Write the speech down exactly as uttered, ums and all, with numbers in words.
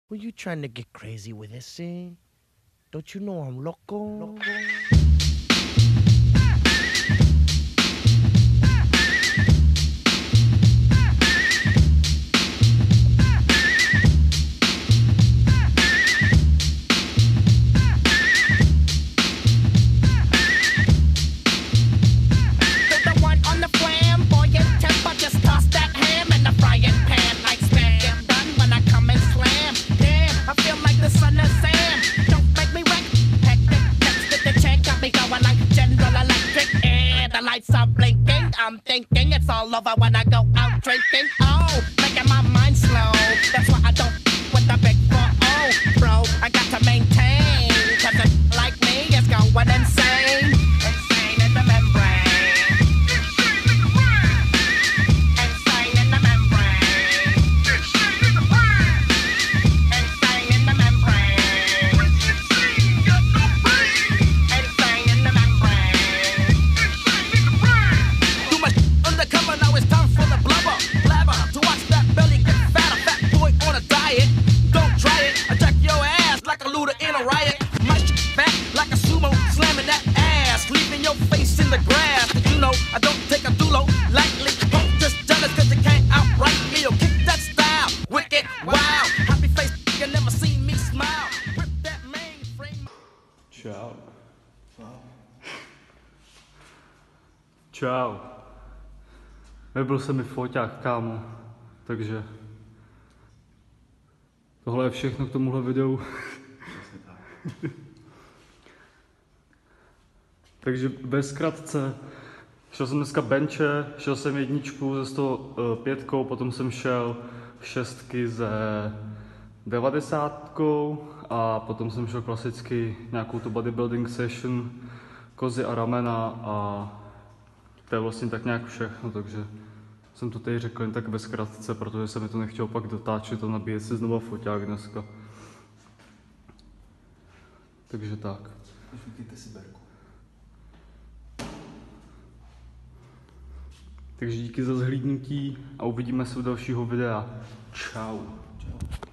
Were you trying to get crazy with this, eh? Don't you know I'm loco? loco? Are blinking, I'm thinking it's all over when I go out drinking. Oh, making my mind slow. That's why I don't with the big four oh, bro. I got to maintain, cause it like me is going insane. Insane in the membrane. Insane in the membrane. Insane in the brain. Insane in the membrane. Insane, got no brain. Insane in the membrane. Undercover, now it's time for the blubber. Blabber, to watch that belly get fat. A fat boy on a diet. Don't try it. I jack your ass like a looter in a riot. My shit fat like a sumo, slamming that ass, leaving your face in the grass. You know, I don't take a dulo lightly. Don't just jealous cause you can't outright me. Yo, kick that style. Wicked, wow. Happy face, you never seen me smile. Rip that mainframe. Čau. Čau. Nebyl se mi foťák, kámo, takže tohle je všechno k tomuhle videu. Takže bez zkratce, šel jsem dneska benče, šel jsem jedničku ze sto pětkou, potom jsem šel šestky ze devadesátkou a potom jsem šel klasicky nějakou tu bodybuilding session, kozy a ramena a to je vlastně tak nějak všechno, takže jsem to tady řekl jen tak ve zkratce, protože se mi to nechtělo pak dotáčet a nabíjet si znova foťák dneska. Takže tak. Vyšvíkejte si berku. Takže díky za zhlídnutí a uvidíme se u dalšího videa. Čau. Čau.